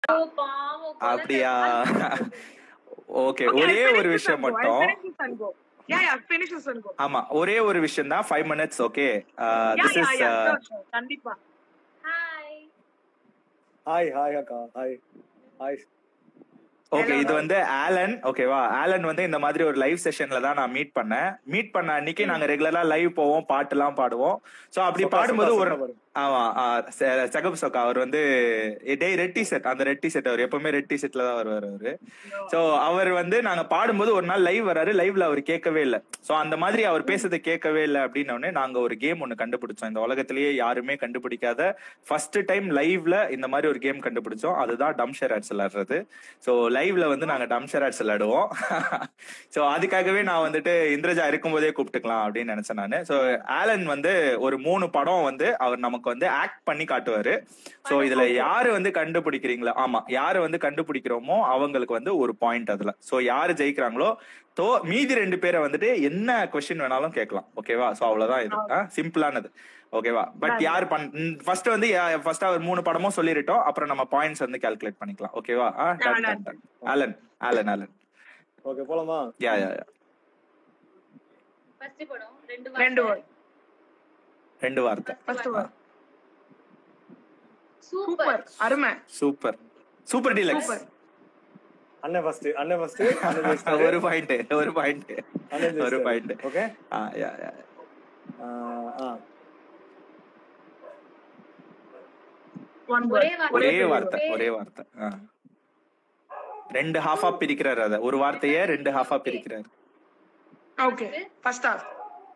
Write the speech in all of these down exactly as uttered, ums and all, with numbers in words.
அப்படியா? ஓகே, ஒரே ஒரு விஷயம் மட்டும். ஆமா, ஒரே ஒரு விஷயம் தான். Five minutes. Okay, this is கண்டிப்பா. ஹாய் ஹாய் ஹாய் அக்கா. Hi hi. ஓகே, இது வந்து ஆலன். ஓகேவா? ஆலன் வந்து இந்த மாதிரி ஒரு லைவ் செஷன்ல தான் நான் மீட் பண்ணேன். மீட் பண்ண அன்னைக்கு நாங்க ரெகுலரா லைவ் போவோம், பாட்டு எல்லாம் பாடுவோம். சோ அப்படி பாடும்போது ஒரு ஆமா சகப் சொக்கா அவர் வந்து டே ரெட்டி செட், அந்த ரெட்டி செட் அவர் எப்பவுமே ரெட்டி செட்ல தான் வருவார் அவரு. சோ அவர் வந்து நாங்க பாடும்போது ஒரு நாள் லைவ் வராரு. லைவ்ல அவர் கேட்கவே இல்லை. சோ அந்த மாதிரி அவர் பேசுறதை கேட்கவே இல்லை அப்படின்னோடனே நாங்க ஒரு கேம் ஒண்ணு கண்டுபிடிச்சோம். இந்த உலகத்திலேயே யாருமே கண்டுபிடிக்காத ஃபர்ஸ்ட் டைம் லைவ்ல இந்த மாதிரி ஒரு கேம் கண்டுபிடிச்சோம். அதுதான் டம் ஷெராட்ஸ் விளையாடுறது. சோ லைவ்ல வந்து நாங்க டம் ஷெராட்ஸ் விளையாடுவோம். சோ அதுக்காகவே நான் வந்துட்டு இந்திரஜா இருக்கும்போதே கூப்பிட்டுக்கலாம் அப்படின்னு நினைச்சேன் நானு. சோ ஆலன் வந்து ஒரு மூணு படம் வந்து அவர் நமக்கு வந்து ஆக்ட் பண்ணி காட்டுவாரு. சோ இதுல யாரு வந்து கண்டுபிடிக்கிறீங்களா, ஆமா யாரு வந்து கண்டுபிடிக்கிறோமோ அவங்களுக்கு வந்து ஒரு பாயிண்ட் அதுல. சோ யாரு ஜெயிக்கிறாங்களோ தோ மீதி ரெண்டு பேரை வந்துட்டு என்ன கொஸ்டின் வேணாலும் கேட்கலாம். ஓகேவா? சோ அவ்வளவுதான், இது சிம்பிளானது. ஓகேவா? பட் யார் பண் ஃபர்ஸ்ட் வந்து ஃபர்ஸ்ட் அவர் மூணு படமும் சொல்லிட்டோம். அப்புறம் நம்ம பாயிண்ட்ஸ் வந்து கால்குலேட் பண்ணிக்கலாம். ஓகேவா? ஆலன் ஆலன் ஆலன் ஓகே, போலாமா? யா யா யா. ஃபர்ஸ்ட் படம் ரெண்டு ரெண்டு ரெண்டு வார்த்தை. ஃபர்ஸ்ட் வார்த்தை. சூப்பர். அருமை. சூப்பர். Super deluxe. அண்ணே ஃபர்ஸ்ட். அண்ணே ஃபர்ஸ்ட். ஒரு பாயிண்ட் ஒரு பாயிண்ட் ஒரு பாயிண்ட். ஓகே. ஆ யா யா. ஆ ஆ ஒரே ஒரே வார்த்தை ஒரே வார்த்தை. ரெண்டு ஹாஃபா பிரிக்கிறாரு. அத ஒரு வார்த்தையே ரெண்டு ஹாஃபா பிரிக்கிறாரு. Okay, first half.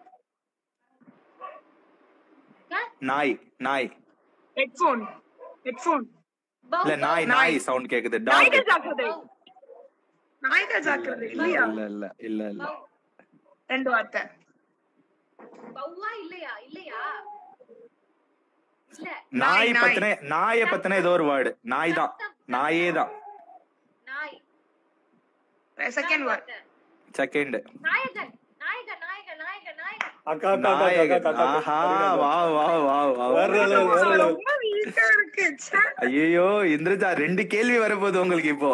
நாய் நாய். Headphone headphone. இல்ல நாய் நாய் சவுண்ட் கேக்குது. டாக். நாய் ஜாக்கிரதை. நாய் ஜாக்கிரதை. இல்லையா? இல்ல இல்ல இல்ல இல்ல. ரெண்டு வார்த்தை. பௌவா இல்லையா? இல்லையா? இல்ல. நாய் பத்தின நாயை பத்தின ஏதோ ஒரு வேர்டு. நாய் தான். நாயே தான். நாய். செகண்ட் வார்த்தை. செகண்ட். நாயகன் நாயகன் நாயகன் நாயகன் நாயகன். அக்கா அக்கா அக்கா. ஆஹா, வா வா வா வா. ரொம்ப வீக்கா இருக்கு. ஐயோ இந்திரஜா, ரெண்டு கேள்வி வரப்போகுது உங்களுக்கு இப்போ.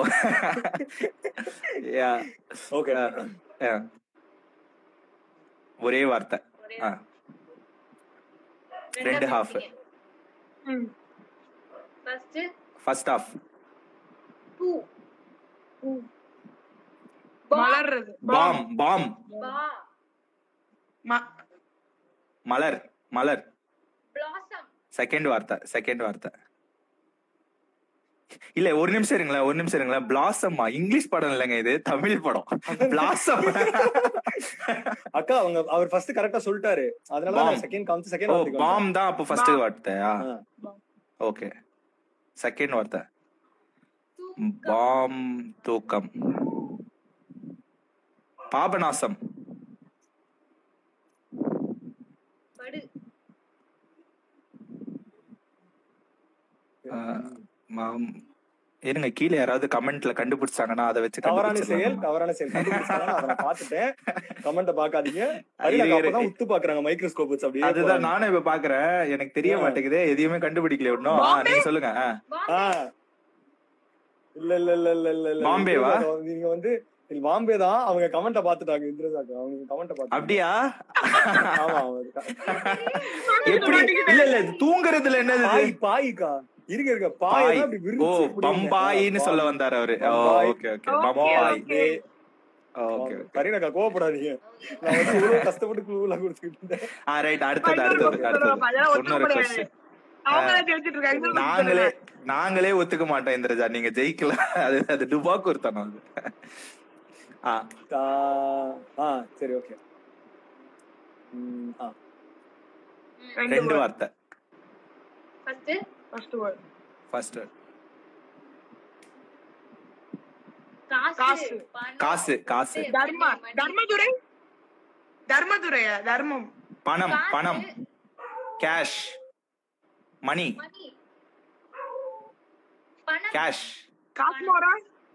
Yeah okay. ஒரே வார்த்தை. ரெண்டு ஹாஃப். First first half. பூ. மலர்றது. பாம் பாம். பா. மலர் மலர். பிளாசம். செகண்ட் வார்த்தை செகண்ட் வார்த்தை. இல்ல ஒரு நிமிஷம் இருங்களேன் ஒரு நிமிஷம் இருங்களேன். பிளாசம்மா இங்கிலீஷ் படம் இல்லைங்க, இது தமிழ் படம். பிளாசம். அக்கா அவங்க அவர் ஃபர்ஸ்ட் கரெக்ட்டா சொல்லிட்டாரு. அதனால நான் செகண்ட் காமிச்சு செகண்ட் வார்த்தை. பாம் தான் அப்ப ஃபர்ஸ்ட் வார்த்தையா? ஓகே, செகண்ட் வார்த்தை. பாம் தூக்கம். பாபநாசம். படு. இருங்க, கீழே யாராவது கமெண்ட்ல கண்டுபிடிச்சாங்கன்னா அதை வச்சு தவறான செயல் தவறான செயல் கண்டுபிடிச்சாங்க. அத நான் பார்த்துட்டேன். கமெண்ட்ட பார்க்காதீங்க. அப்பதான் உத்து பாக்குறாங்க மைக்ரோஸ்கோப் வச்சு. அப்படியே அதுதான் நானே இப்ப பாக்குறேன். எனக்கு தெரிய மாட்டேங்குது, எதையுமே கண்டுபிடிக்கல இன்னும். நீங்க சொல்லுங்க. இல்ல இல்ல இல்ல இல்ல இல்ல இல்ல பாம்பேவா? நீங்க வந்து பாம்பே தான். அவங்க கமெண்ட்ட பாத்துட்டாங்க இந்திரஜாக்கு. அவங்க கமெண்ட்ட பாத்து. அப்படியா? ஆமா. எப்படி? இல்ல இல்ல தூங்குறதுல என்னது? பாய் பாய்க்கா. இருங்க இருங்க. பாய் தான் அப்படி விரிச்சு. ஓ பம்பாயின்னு சொல்ல வந்தாரு அவரு. Okay okay Bombay. ஓகே கரீனாக்கா கோவப்படாதீங்க. நான் வந்து இவ்வளவு கஷ்டப்பட்டு க்ளூலாம் கொடுத்துட்டு இருந்தேன். ஆ ரைட், அடுத்தது அடுத்தது அடுத்தது இன்னொரு क्वेश्चन. நாங்களே நாங்களே ஒத்துக்க மாட்டோம் இந்திரஜா, நீங்க ஜெயிக்கல. அது அது டுபாக்கு ஒருத்தனம் அது. ஆ ஆ சரி ஓகே. ஆ ரெண்டு வார்த்தை. First first word. ஃபர்ஸ்ட் காசு. காசு காசு. தர்ம தர்மதுரை. தர்மதுரையா? தர்மம். பணம் பணம். கேஷ். மணி. கேஷ். காஷ்மோரா?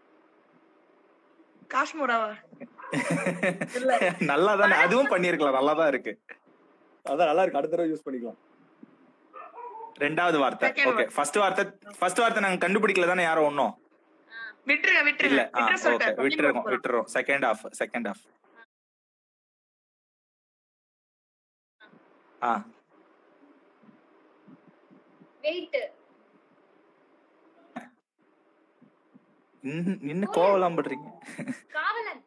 காஷ்மோராவா? நல்லா தானே, அதுவும் பண்ணிருக்கலாம். நல்லா தான் இருக்கு. அதான் நல்லா இருக்கு. அடுத்த தடவை யூஸ் பண்ணிக்கலாம். ரெண்டாவது வார்த்தை. Second okay, word. ஃபர்ஸ்ட் வார்த்தை ஃபர்ஸ்ட் வார்த்தை நாங்க கண்டுபிடிக்கல தானே யாரும் ஒண்ணும். விட்டுருங்க இல்ல விட்டுருங்க ஆ விட்டுற ஓகே, சொல்லிட்டேன். விட்டுறோம் விட்டுறோம். Second half second half. ஆ வெயிட் இன்னும் இன்னும் கோவலாம் பண்றீங்க. காவலன்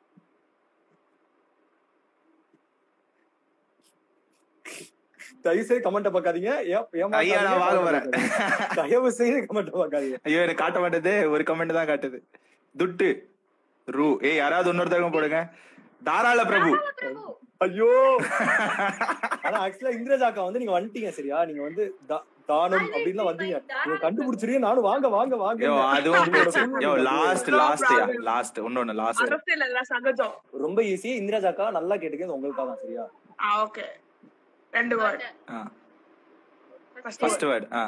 தயவு செய்து கமெண்ட் பார்க்காதீங்க. ஏ- ஏமாத்தாதீங்க, ஐயா, நான் வாங்க comment வரேன். பார்க்காதீங்க. தயவு செய்து கமெண்ட் பார்க்காதீங்க. ஐயோ, எனக்கு காட்ட மாட்டேது, ஒரு கமெண்ட் தான் காட்டுது. துட்டு ரூ. ஏய், யாராவது இன்னொருத்தவங்க போடுங்க. தாராள பிரபு. பிரபு ஐயோ, ஆனா ஆக்சுவலா இந்திரஜாக்கா வந்து நீங்க வந்துட்டீங்க சரியா? நீங்க வந்து தா- தானம் அப்படின்னு வந்தீங்க. நீங்க கண்டுபிடிச்சிருக்கீங்க. நானும் வாங்க வாங்க வாங்க. யோ, அதுவும் போச்சு. யோ, லாஸ்ட் லாஸ்ட் லாஸ்ட் இன்னொன்னு லாஸ்ட். அரசியல் எல்லாம் சகஜம். ரொம்ப ஈஸி. இந்திரஜாக்கா நல்லா கேட்டுக்க, உங்களுக்காக தான் சரியா? ஆ ஓகே. ரெண்டு வேர்ட். ஆ ஃபர்ஸ்ட் ஃபர்ஸ்ட் வேர்ட். ஆ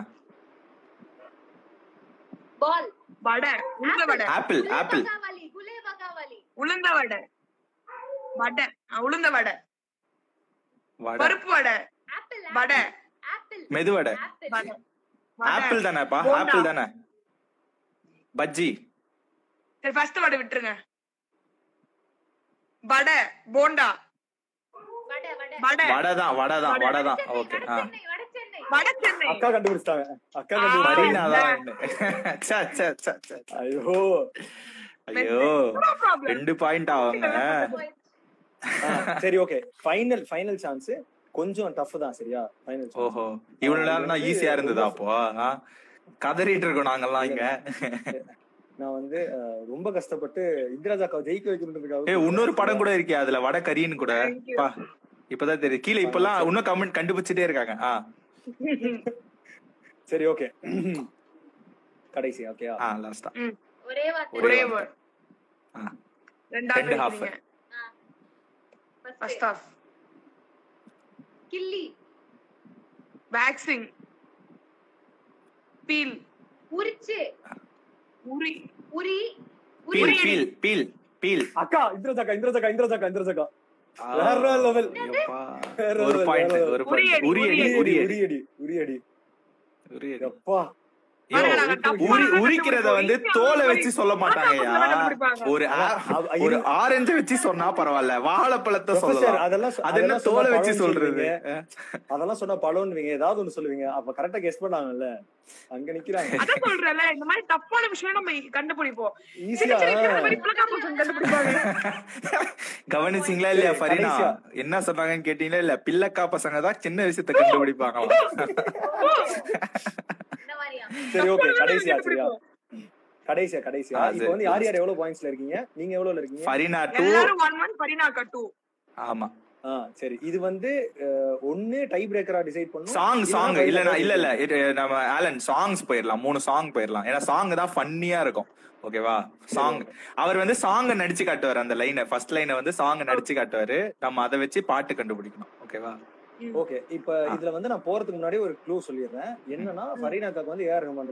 பால் வடை. உளுந்த வடை. Apple apple. பகாவலி குலே பகாவலி உளுந்த வடை. வடை. ஆ, உளுந்த வடை. வடை. பருப்பு வடை. ஆப்பிள் வடை. ஆப்பிள் மெதுவடை. ஆப்பிள் வடை. வடை. ஆப்பிள் தானேப்பா, போண்டா. ஆப்பிள் தானே. பஜ்ஜி. சரி ஃபர்ஸ்ட் வடை விட்டுருங்க. வடை போண்டா. வடை வடை வடை. வடை தான் வடை தான் வடை தான். ஓகே. ஆ சென்னை வடை சென்னை வடை சென்னை. அக்கா கண்டுபிடிச்சிட்டாங்க. அக்கா ஆ. கண்டுபிடிச்சாங்க. மரீனா தான். ச்சே, ச்சே, ச்சே, ச்சே. ஐயோ. ஐயோ, No problem. ரெண்டு பாயிண்ட் ஆவாங்க. ஆ, சரி ஓகே. Final final chance. கொஞ்சம் டஃப் தான் சரியா? Final chance. ஓஹோ, இவ்வளவு நேரம் ஈஸியா இருந்ததா அப்போ? ஆ? கதறிட்டு இருக்கோம் நாங்கெல்லாம் இங்க. நான் வந்து அஹ், ரொம்ப கஷ்டப்பட்டு இந்திரஜாக்காவை ஜெயிக்க வைக்கணுன்றதுக்காக. ஏய், இன்னொரு படம் கூட இருக்கே அதுல, வடை கறின்னு கூட. Thank you. பா, இப்பதான் தெரியும். கீழே இப்பெல்லாம் இன்னும் கமெண்ட் கண்டுபிடிச்சிட்டே இருக்காங்க. ஆ சரி ஓகே. கடைசி ஓகே. ஆ லாஸ்டா. ம். ஒரே வார்த்தை ஒரே ஒரே வார்த்தை. வேர்ட். ஆ ரெண்டாவது ரெண்டு half. இருக்கீங்க. First first half. Ghilli waxing. Peel. உரிச்சு உரி. உரி பீல் உரி பீல் பீல் பீல். அக்கா இந்திரஜாக்கா இந்திரஜாக்கா இந்திரஜாக்கா இந்திரஜாக்கா வேற லெவல். ஐயோப்பா. வேற ஒரு level, பாயிண்ட் வேற level. ஒரு பாயிண்ட். உரியடி, உரியடி உரியடி உரியடி உரியடி உரியடி. உரியடி. அப்பா ஐயோ, ஆனா நாங்க தப்பா உரி கண்டுபிடிப்போம். உரிக்கிறத வந்து ஈஸியா தோலை அந்த வச்சு சொல்ல மாதிரி மாட்டாங்கய்யா. ஆமா, கண்டுபிடிப்பாங்க. ஒரு ஆ- அவ- ஒரு இரு- ஆரஞ்சு வச்சு சொன்னா பரவாயில்ல, வாழைப்பழத்தை Professor, சொல்லலாம். அதெல்லாம் சொ- அது என்ன அதெல்லாம் தோலை சொன்னா வச்சு பழம்னு சொல்றது? சொல்லுவீங்க. அதெல்லாம் சொன்னா பழம்னுவீங்க, ஏதாவது ஒண்ணு சொல்லுவீங்க. அப்ப கரெக்டா கெஸ் பண்ணாங்கல்ல, அங்க நிக்கிறாங்க. அதான் சொல்றேன்ல, இந்த மாதிரி தப்பான விஷயம் நம்ம கண்டுபிடிப்போம். ஈஸியா சின்ன சின்ன இந்த மாதிரி புலகா பசங்க கண்டுபிடிப்பாங்க. கவனிச்சீங்களா இல்லையா ஃபரினா? கடைசியா. என்ன சொன்னாங்கன்னு கேட்டீங்களா இல்ல? பிள்ளைக்கா பசங்க தான் சின்ன விஷயத்த கண்டுபிடிப்பாங்க. இந்த மாதிரியா சரி ஓகே, தப்பான கடைசியா சரியா? கண்டுபிடிப்போம். கடைசியா கடைசியா. ஆ, இப்போ சரி. வந்து யார் யார் எவ்வளவு பாயிண்ட்ஸ்ல இருக்கீங்க? நீங்க எவ்வளவுல இருக்கீங்க? ஃபரினா டூ. எல்லாரும் one one, பரினாக்கா two. ஆமா. ஆ சரி. இது வந்து அஹ், ஒண்ணு டை பிரேக்கரா டிசைட் பண்ணனும். சாங் சாங் இல்ல இல்ல இல்ல இது நம்ம ஆலன் சாங்ஸ் போயிடலாம். மூணு சாங் போயிடலாம். ஏன்னா சாங் தான் ஃபன்னியா இருக்கும். ஓகேவா? சாங் அவர் வந்து சாங் நடிச்சு காட்டுவார். அந்த லைனை ஃபர்ஸ்ட் லைனை வந்து சாங் நடிச்சு காட்டுவாரு. நம்ம அதை வச்சு பாட்டு கண்டுபிடிக்கணும். ஓகேவா? ஓகே. இப்போ இதுல வந்து நான் போறதுக்கு முன்னாடி ஒரு க்ளூ சொல்லிடுறேன். என்னன்னா ஃபரீனாக்காக்கு வந்து ஏஆர் ரஹ்மான்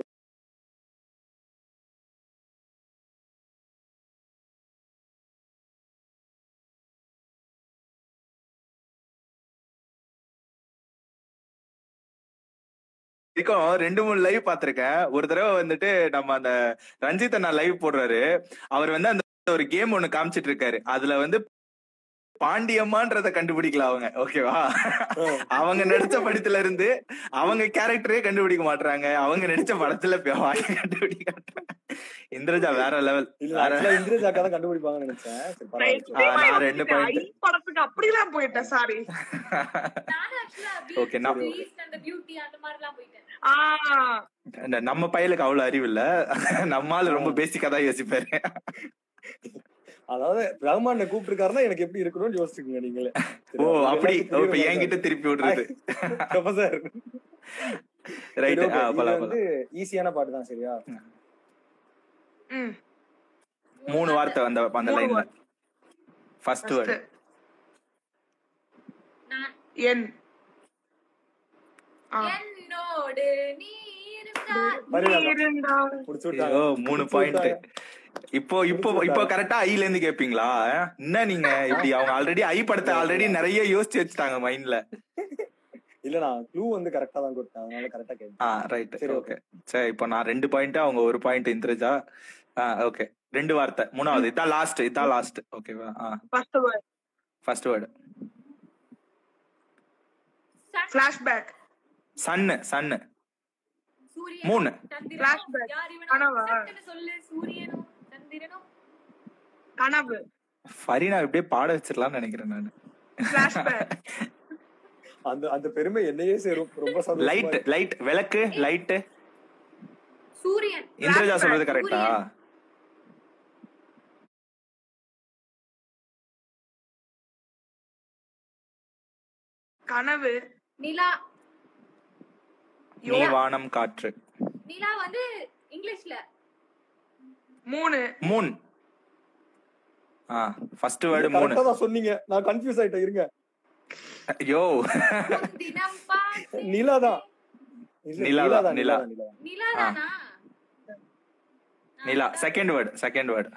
இதுக்கும் ரெண்டு மூணு லைவ் பாத்திருக்கேன். ஒரு தடவை வந்துட்டு நம்ம அந்த ரஞ்சித் அண்ணா லைவ் போடுறாரு. அவர் வந்து அந்த ஒரு கேம் ஒண்ணு காமிச்சிட்டு இருக்காரு. அதுல வந்து பாண்டியம்மான்றத கண்டுபிடிக்கல அவங்க. ஓகேவா? அவங்க நடிச்ச படத்துல இருந்து அவங்க கேரக்டரே கண்டுபிடிக்க மாட்டாங்க. அவங்க நடிச்ச படத்துல கண்டுபிடிக்க இந்திரஜா வேற லெவல். இல்ல, actually இந்திரஜாக்கா தான் கண்டுபிடிப்பாங்கன்னு நினைச்சேன். சரி, பரவாயில்ல. ஆ, நான் ரெண்டு point. ஐ படத்துக்கு அப்படிலாம் போயிட்டேன். சாரி. நானும் actually Okay, நான் Beast and the Beauty அந்த மாதிரிலாம் போயிட்டேன். ஆ நம்ம பையலுக்கு அவ்வளவு அறிவு இல்ல. நம்மால ரொம்ப பேசிக்கா தான் யோசிப்பாரு. அதாவது ரஹ்மான் கூப்பிட்டுருக்காருன்னா எனக்கு எப்படி இருக்கணும்னு யோசிச்சுக்கோங்க நீங்களே. ஓ அப்படி. இப்ப என்கிட்ட திருப்பி விடுறது. Sir right. வந்து ஈஸியான பாட்டு தான் சரியா? ம் மூணு வார்த்தை அந்த அந்த லைன்ல. ஃபர்ஸ்ட் வேர்ட் நான் என் ஆ என்னோடு நீ இருந்தால் பரவாயில்ல. இருந்தால் முடிச்சு ஐயோ, விட்டாங்க. மூணு முடிச்சு பாயிண்ட். விட்டாங்க. இப்போ இப்போ இப்போ கரெக்டா ஐல இருந்து கேப்பீங்களா? என்ன நீங்க இப்படி அவங்க ஆல்ரெடி ஐ படத்தை ஆல்ரெடி நிறைய யோசிச்சு வச்சுட்டாங்க மைண்ட்ல. இல்ல நான் க்ளூ வந்து கரெக்டா தான் கொடுத்தேன், அதனால கரெக்டா கேட்டேன். ஆ ரைட் ஓகே. சரி இப்போ நான் ரெண்டு பாயிண்ட் அவங்க ஒரு பாயிண்ட் இந்திரஜா. ஓகே ரெண்டு வார்த்தை. மூணாவது இதான் லாஸ்ட், இதான் லாஸ்ட். ஓகேவா? First word first word flashback. சன்னு சன்னு சூரியன் மூணு. சந்திரன் Flashback. யார் இவனோ கனவா? சட்டுன்னு சொல்லு. சூரியனோ சந்திரனோ கனவு. ஃபரீனா இப்படியே பாட வச்சிடலாம்னு நினைக்கிறேன் நான். ஃபிளாஷ்பேக். அந்த அந்த பெருமை என்னையே சேரும். ரொம்ப சந்தோஷமா லைட் இருக்கு. லைட் விளக்கு லைட். சூரியன் இந்திரஜா சொல்றது கரெக்டா? கனவு. நிலா. நீ வானம் காற்று. நிலா வந்து இங்கிலீஷ்ல மூணு. மூன். ஆ ஃபர்ஸ்ட் வேர்டு மூணு. கரெக்டா தான் சொன்னீங்க, நான் கன்ஃபியூஸ் ஆயிட்டேன். இருங்க. யோ தினம் பாட்டு. நிலா தான். இல்ல, நிலா நிலா தான், தான், நிலா. நிலா தான். நிலா தானா? நிலா செகண்ட் வேர்டு செகண்ட் வேர்டு.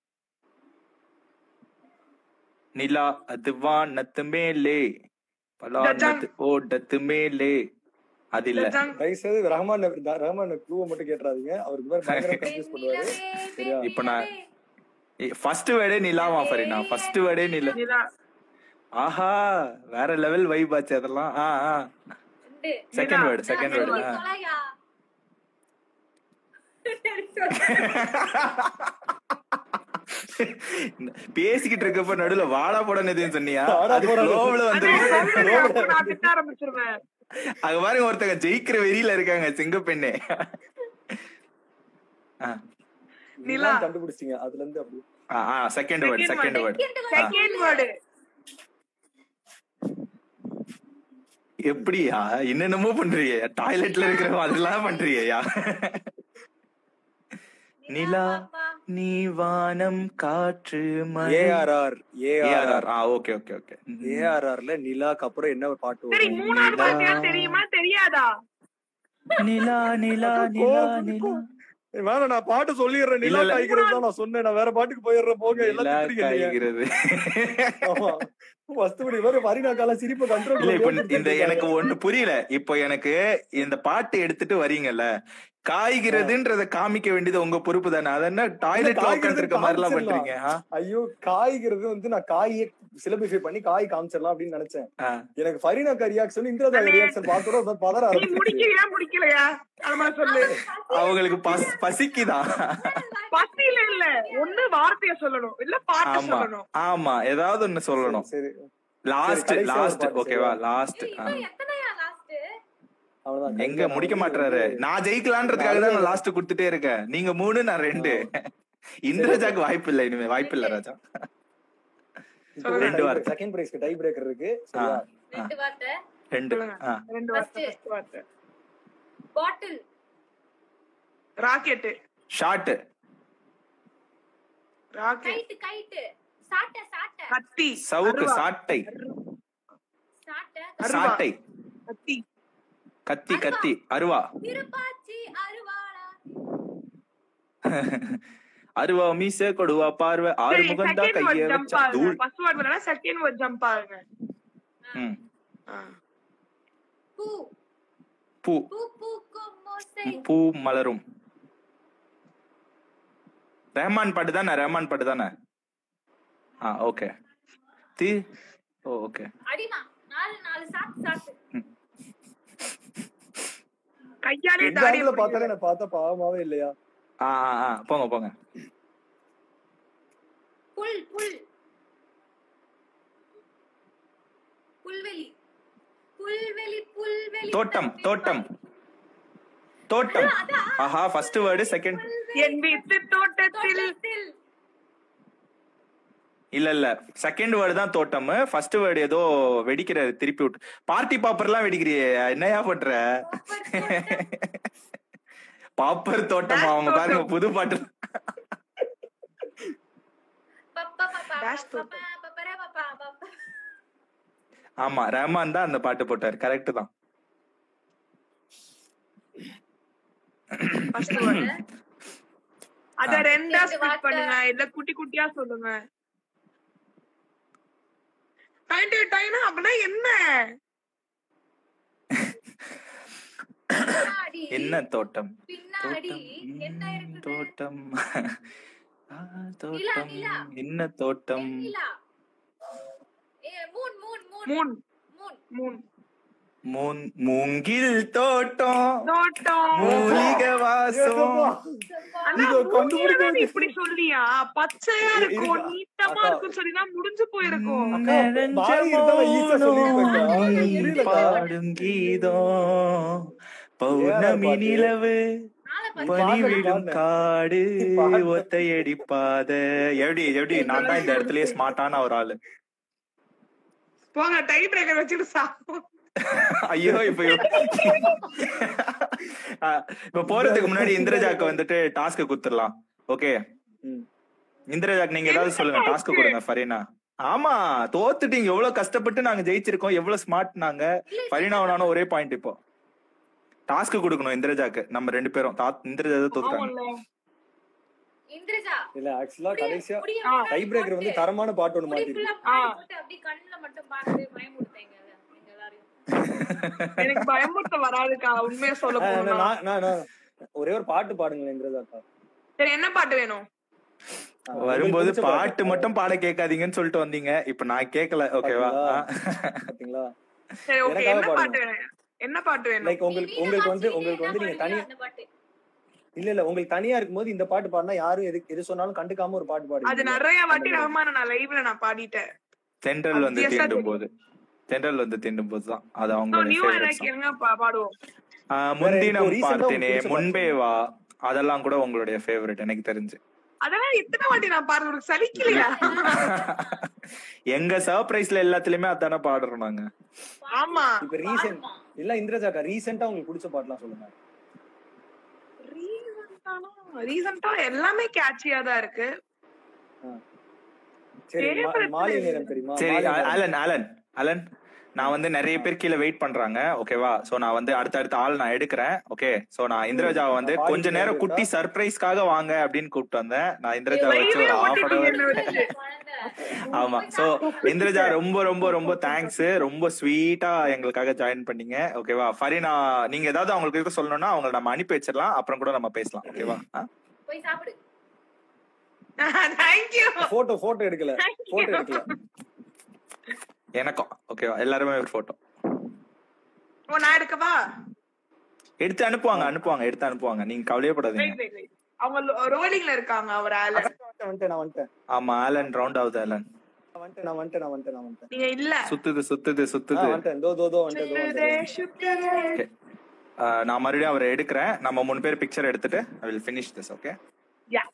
நிலா அது வானத்து மேலே பலானத்து ஓடத்து மேலே. அது இல்ல. தயவு செய்து ரஹ்மான் ரஹ்மான் க்ளூவை மட்டும் கேட்றாதீங்க, அவருக்கு மாதிரி பயங்கர கன்ஃபியூஸ் பண்ணுவாரு. சரியா? இப்ப நான் ஃபர்ஸ்ட் வேர்டே நிலாவா ஃபரீனா? ஃபர்ஸ்ட் வேர்டே நிலா. நிலா. ஆஹா வேற லெவல் வைப் ஆச்சு அதெல்லாம். ஆ ஆ செகண்ட் வேர்டு செகண்ட் வேர்டு. சொலாயா. பேசிக்கிட்டு இருக்கப்ப நடுவுல வாடா போடன்னு எதுவும் சொன்னியா? வாடா அது போடா. flowல வந்து நான் திட்ட ஆரம்பிச்சிருவேன். அங்க பாருங்க ஒருத்தங்க ஜெயிக்கிற வெறியில இருக்காங்க சிங்கப்பெண்ணே. நிலா. கண்டுபிடிச்சிங்க அதுல இருந்து அப்படி. ஆ ஆ second word second word. Second word. எப்படியா என்னென்னமோ பண்றீங்க? டாய்லெட்ல இருக்கிற மாதிரிலாம் பண்றீங்கயா? நிலா நீ வானம் காற்று மழை. A R R A R R. ஆ ஓகே ஓகே ஓகே. ஏஆர்ஆர்ல நிலாக்கு அப்புறம் என்ன ஒரு பாட்டு சரி வரும்? மூணாவது பாட்டு தெரியுமா தெரியாதா? நிலா நிலா நிலா நிலா. வேணா நான் பாட்டு சொல்லிடுறேன். நிலா இல்ல, இல்ல. காய்கிறது தான் நான் சொன்னேன். நான் வேற பாட்டுக்கு போயிடுறேன் போங்க. நிலா எல்லாத்தையும் திட்டுறீங்க. காய்கிறது. ஆமா. ஃபர்ஸ்ட் படி வேற வரினா கால சிரிப்பு கண்ட்ரோல் இல்ல இப்ப இந்த எனக்கு ஒண்ணு புரியல. இப்போ எனக்கு இந்த பாட்டு எடுத்துட்டு வரீங்கல்ல, காய்கிறதுன்றத காமிக்க வேண்டியது உங்க பொறுப்பு தானே. அது என்ன டாய்லெட்ல உட்கார்ந்து இருக்க மாதிரி எல்லாம் பண்றீங்க? ஐயோ காய்கிறது வந்து நான் காயை சிலபிஃபை பண்ணி காய் காமிச்சிடலாம் அப்படின்னு நினைச்சேன். எனக்கு ஃபரீனாக்கா ரியாக்ஷன் இந்திரஜா ரியாக்ஷன் பார்த்தோட பதற நீ ஆரம்பிச்சு. முடிக்கலையா முடிக்கலையா அத சொல்லு. அவங்களுக்கு பசிக்குதான். பசியில இல்ல ஒண்ணு வார்த்தைய சொல்லணும் இல்ல பாட்டு ஆமா சொல்லணும். ஆமா ஏதாவது ஒண்ணு சொல்லணும். சரி லாஸ்ட் லாஸ்ட் ஓகேவா? லாஸ்ட். எத்தனையா லாஸ்ட்? அவ்வளவுதான். எங்க முடிக்க மாட்டாரு. நான் ஜெயிக்கலான்றதுக்காக தான் நான் லாஸ்ட் கொடுத்துட்டே இருக்கேன். நீங்க மூணு நான் ரெண்டு. இந்திரஜாக்கு வாய்ப்பு இல்ல, இனிமே வாய்ப்பு இல்ல ராஜா. ரெண்டு வார்த்தை. செகண்ட் பிரைஸ்க்கு டை பிரேக்கர் இருக்கு. சரியா? ரெண்டு வார்த்தை. ரெண்டு. ஆ ரெண்டு வார்த்தை. ஃபர்ஸ்ட் வார்த்தை bottle. Rocket. Shot. Rocket. Kite kite. சாட்ட சாட்ட. கத்தி. சவுக்கு சாட்டை. சாட்ட சாட்டை. கத்தி. கத்தி கத்தி அருவா. திருப்பாச்சி அருவாளா. அருவா மீச கொடுவா பார்வை ஆறு முகந்தா கைய வச்சா தூள். ஃபர்ஸ்ட் வேர்ட் வரல செகண்ட் வேர்ட் ஜம்ப் ஆகுங்க. ம் பூ. பூ. பூ பூக்கும் மோசை. பூ மலரும். ரஹ்மான் பாட்டு தானே? ரஹ்மான் பாட்டு தானே? ஆ ஓகே. தி ஓ ஓகே. அடிமா நாலு நாலு சாத்து சாத்து. கையாலே இந்த தாடி ஆங்கில பார்த்தாலே நான் பார்த்தா பாவமாவே இல்லையா? ஆ ஆ போங்க போங்க. புல் புல். புல்வெளி. புல்வெளி புல்வெளி. தோட்டம் தோட்டம் தோட்டம். ஆஹா ஃபர்ஸ்ட் வேர்டு செகண்ட். என் வீட்டு தோட்டத்தில். இல்ல இல்ல செகண்ட் வேர்டு தான் தோட்டம். ஃபர்ஸ்ட் வேர்டு ஏதோ வெடிக்கிற திருப்பி விட்டு பார்ட்டி பாப்பர் எல்லாம் வெடிக்கிறியே என்னையா பண்ற? பாப்பர் தோட்டமா? அவங்க பாருங்க புது பாட்டு. ஆமா ரஹ்மான் தான் அந்த பாட்டு போட்டாரு. கரெக்ட் தான். அத ரெண்டா ஸ்பிளிட் பண்ணுங்க இல்ல குட்டி குட்டியா சொல்லுங்க. டைம் டைம் அப்படினா என்ன? பின்னாடி என்ன தோட்டம் பின்னாடி தோட்டம் என்ன ம், இருக்குது? தோட்டம் ஆ, நிலா, தோட்டம் நிலா. என்ன தோட்டம் வெண்ணிலா. ஏ, moon moon moon moon moon moon moon மூங்கில் தோட்டம் தோட்டம். மூலிகை வாசம் ஆனா இது ஒரு கண்டுபிடிக்க மூங்கிலதான் நீ வேண்டிய- இப்படி சொல்லியா? பச்சையா இருக்கும், இருக்கா? நீட்டமா அக்கா. இருக்குன்னு சொல்லினா முடிஞ்சு போயிருக்கும். அக்கா, வாய் இருந்தா நான் easy ஆ சொல்லிருப்பேன்க்கா. எனக்கு புரியலக்கா. பாடும் கீதம் பௌர்ணமி பாட்டு. நிலவு நாளை நீ பார்த்து பனி பாடுறது விழும் பாடுன. காடு பாடுன. ஒத்தையடி பாத எப்படி எப்படி நான் தான் இந்த இடத்துலயே ஸ்மார்ட்டான ஒரு ஆளு போங்க டை பிரேக்கர் வச்சுட்டு சாப்பிடும். ஐயோ இப்ப அஹ், இப்ப போறதுக்கு முன்னாடி இந்திரஜாக்கு வந்துட்டு டாஸ்க் குடுத்துடலாம். ஓகே ம். இந்திரஜாக் நீங்க ஏதாவது சொல்லுங்க, டாஸ்க் கொடுங்க ஃபரீனா. ஆமா தோத்துட்டீங்க, எவ்வளவு கஷ்டப்பட்டு நாங்க ஜெயிச்சிருக்கோம், எவ்வளவு ஸ்மார்ட் நாங்க. ஃபரீனா நானும் ஒரே பாயிண்ட். இப்போ டாஸ்க் கொடுக்கணும் இந்திரஜாக்கு, நம்ம ரெண்டு பேரும். தா- இந்திரஜா தான் தோத்துட்டாங்க. ஆமால்ல. இந்திரஜா இல்ல ஆக்சுவலா கடைசியா முடிய ஆ, டை பிரேக்கர் வந்து தரமான பாட்டு ஒண்ணு முடி மாட்டிருக்கு. full ஆ பாய் போட்டு அப்படியே கண்ணுல மட்டும் பார்த்து பயமுடுத்தீங்க எங்க எல்லாரையும். எனக்கு பயமுறுத்த வராதுக்கா, உண்மையா சொல்ல ஆ, போனா. நான் நான் நான் ஒரே ஒரு பாட்டு பாடுங்களேங்கிறதாக்கா. சரி, என்ன பாட்டு வேணும்? ஆ, வரும்போது உங்களுக்கு பிடிச்ச பாட்டு மட்டும் பாட கேட்காதீங்கன்னு சொல்லிட்டு வந்தீங்க, இப்ப நான் கேட்கல. ஓகேவா? பாத்தீங்களா? சரி, ஓகே. எனக்காக என்ன பாடுங்க. பாட்டு வேணும்? என்ன பாட்டு வேணும்? லைக் உங்களுக்கு உங்களுக்கு வந்து உங்களுக்கு வந்து நீங்க தனி அந்த பாட்டு. இல்ல இல்ல உங்களுக்கு தனியா இருக்கும்போது இந்த பாட்டு பாடினா யாரும் எது எது சொன்னாலும் கண்டுக்காம ஒரு பாட்டு அது பாடுங்க. நிறைய வாட்டி ரஹ்மான நான் லைவ்ல நான் பாடிட்டேன். தென்றல் வந்து Obvious ஆ தீண்டும் போது தென்றல் வந்து தீண்டும் போதுதான் அது So, அவங்களுடைய new ஃபேவரட் எனக்கு சாங். எங்க பா- பாடுவோம். முன்தினம் recent ஆ பார்த்தேனே உங்களுக்கு பிடிச்ச முன்பே வா, அதெல்லாம் கூட உங்களுடைய ஃபேவரட் எனக்கு தெரிஞ்சு. அதெல்லாம் எத்தனை வாட்டி நான் பாடுறது உனக்கு சலிக்கலையா? எங்க சர்ப்ரைஸ்ல எல்லாத்துலயுமே அதானே பாடுறோம் நாங்க. ஆமா. இப்ப ரீசென்ட் இல்ல இந்திரஜாக்கா ரீசெண்டா உங்களுக்கு பிடிச்ச பாட்டுலாம் சொல்லுங்க. ரீசெண்டா எல்லாமே கேட்சியா தான் இருக்கு. சரி மா- Favorite மாலை நேரம் தெரியுமா? சரி மாலை நேரம். அலன் அலன் அலன் நான் வந்து நிறைய பேர் கீழே வெயிட் பண்றாங்க. ஓகேவா? சோ நான் வந்து அடுத்த அடுத்த ஆள் நான் எடுக்கிறேன். ஓகே சோ நான் இந்திரஜாவை வந்து நான் கொஞ்ச பாடிட்டு நேரம் குட்டி இருக்கா? சர்ப்ரைஸ்க்காக வாங்க அப்படின்னு கூப்பிட்டு வந்தேன். நான் இந்திரஜாவை வச்சு ஒரு Live-ஏ ஹாஃப் அன் ஓட்டிட்டீங்க அவர். என்ன வச்சு. குழந்தை. ஆமா சோ இந்திரஜா ரொம்ப ரொம்ப ரொம்ப தேங்க்ஸ், ரொம்ப ஸ்வீட்டா எங்களுக்காக ஜாயின் பண்ணீங்க. ஓகேவா? ஃபரீனா நீங்க ஏதாவது அவங்களுக்கு எதுவும் சொல்லணும்னா அவங்களை நம்ம அனுப்பி வச்சிடலாம், அப்புறம் கூட நம்ம பேசலாம். ஓகேவா? போய் சாப்பிடு. Thank you. போட்டோ போட்டோ எடுக்கல போட்டோ எடுக்கல. எனக்கும் ஓகேவா? எல்லாருமே ஒரு போட்டோ ஓ, நான் எடுக்கவா? எடுத்து அனுப்புவாங்க அனுப்புவாங்க எடுத்து அனுப்புவாங்க, நீங்க கவலையப்படாதீங்க. Wait, wait, wait. அவங்க ரோலிங்ல இருக்காங்க ஒரு ஆளு. வந்துட்டேன் நான் வந்துட்டேன் ஆமா ஆலன் ரவுண்ட் ஆகுது. ஆலன் நான் வந்துட்டேன் நான் வந்துட்டேன் நான் வந்துட்டேன் நான் வந்துட்டேன் நீங்க இல்ல. சுத்துது சுத்துது ஆ, சுத்துது. வந்துட்டேன் தோ தோ தோ வந்துட்டேன் தோ சுத்துதே, வந்துட்டேன். சுத்துதே. Okay. ஆஹ் நான் மறுபடியும் அவரை எடுக்கிறேன். நம்ம மூணு பேர் பிக்சர் எடுத்துட்டு I will finish this. Okay Yeah.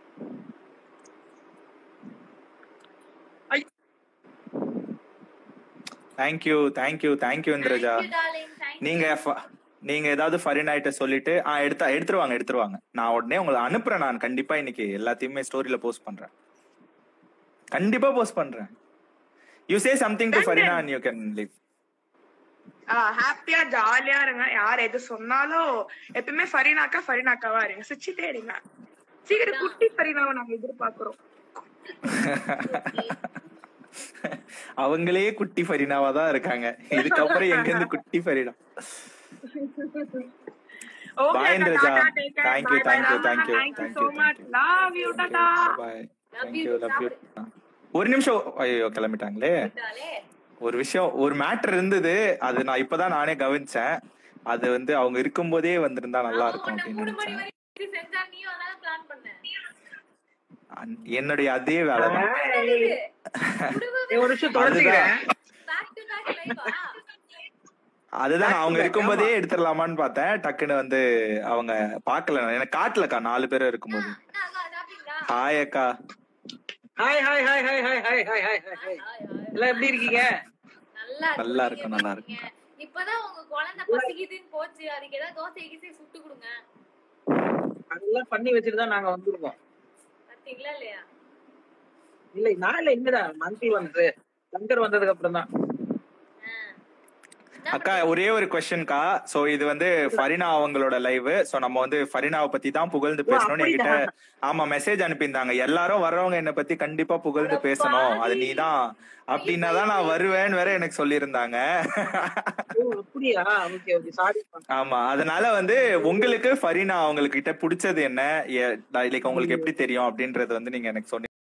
Thank you thank you thank you Indraja. Thank you, darling. Thank you. நீங்க ஃப- நீங்க ஏதாவது ஃபரினாயிட்ட சொல்லிட்டு ஆ எடுத்தா எடுத்துருவாங்க எடுத்துருவாங்க. நான் உடனே உங்களை அனுப்புறேன். நான் கண்டிப்பா இன்னைக்கு எல்லாத்தையுமே ஸ்டோரியில போஸ்ட் பண்றேன். கண்டிப்பா போஸ்ட் பண்றேன். You say something to Farina and you can leave. ஹாப்பியா ஜாலியா இருங்க. யார் எது சொன்னாலும் எப்பவுமே ஃபரினாக்கா ஃபரினாக்காவா இருங்க, சிரிச்சுட்டே இருங்க. சீக்கிரம் குட்டி ஃபரினாவை நாங்க எதிர்பார்க்கிறோம். அவங்களே குட்டி ஃபரினாவா தான் இருக்காங்க. இதுக்கப்புறம் எங்க இருந்து குட்டி Farina? Okay, Bye, Tata, Indraja. take care. Thank you, Bye, thank bye, you, Ramana. thank you, Thank you thank so you, much. thank you. Love you, Tata. Bye. Love Thank you. you, love you. சாப்பிடு. ஒரு நிமிஷம். ஐயோ கிளம்பிட்டாங்களே. விட்டாலே. ஒரு விஷயம் ஒரு matter இருந்தது, அது நான் இப்பதான் நானே கவனிச்சேன். அது வந்து அவங்க இருக்கும்போதே வந்திருந்தா நல்லா இருக்கும் அவன் அப்படின்னு மூணு மணி நினைச்சேன். வரைக்கும் செஞ்சா நீயும் அதான் plan பண்ண. அன்- என்னுடைய அதே வேலை தான். குடும்பமே ஒரு நிமிஷம் தொடச்சுக்கிறேன். back to back live-ஆ? அதுதான் நான் அவங்க இருக்கும்போதே எடுத்துடலாமான்னு பார்த்தேன். டக்குன்னு வந்து அவங்க பாக்கல, எனக்கு காட்டலக்கா நாலு பேரும் இருக்கும்போது. அண்ணா, அக்கா, சாப்பிட்டீங்களா? ஹாய் அக்கா. Hi hi hi hi hi hi hi hi hi hi, hi. எல்லாம் எப்படி இருக்கீங்க? நல்லா இருக்கு. நல்லா நீங்க இருக்கும், எப்படி நல்லா இருக்கீங்க? இப்பதான் உங்க குழந்தை பசிக்குதுன்னு போச்சு, அதுக்கு ஏதாவது தோசை கீசை சுட்டு கொடுங்க. அதெல்லாம் பண்ணி வச்சுட்டு தான் நாங்க வந்திருக்கோம். பாத்தீங்களா இல்லையா? இல்ல நான் இல்ல இனிமேதான் மந்தி வந்து சங்கர் வந்ததுக்கு அப்புறம் தான். அக்கா ஒரே ஒரு கொஸ்டின்கா. சோ இது வந்து ஃபரினா அவங்களோட லைவ். சோ நம்ம வந்து ஃபரினாவை பத்தி தான் புகழ்ந்து பேசணும்னு என்கிட்ட ஆமா மெசேஜ் அனுப்பியிருந்தாங்க. எல்லாரும் வர்றவங்க என்ன பத்தி கண்டிப்பா புகழ்ந்து பேசணும், அது நீதான் அப்படின்னா தான் நான் வருவேன்னு வேற எனக்கு சொல்லியிருந்தாங்க. ஆமா, அதனால வந்து உங்களுக்கு ஃபரினா அவங்க கிட்ட பிடிச்சது என்ன, லைக் உங்களுக்கு எப்படி தெரியும் அப்படின்றது வந்து நீங்க எனக்கு சொன்னீங்க.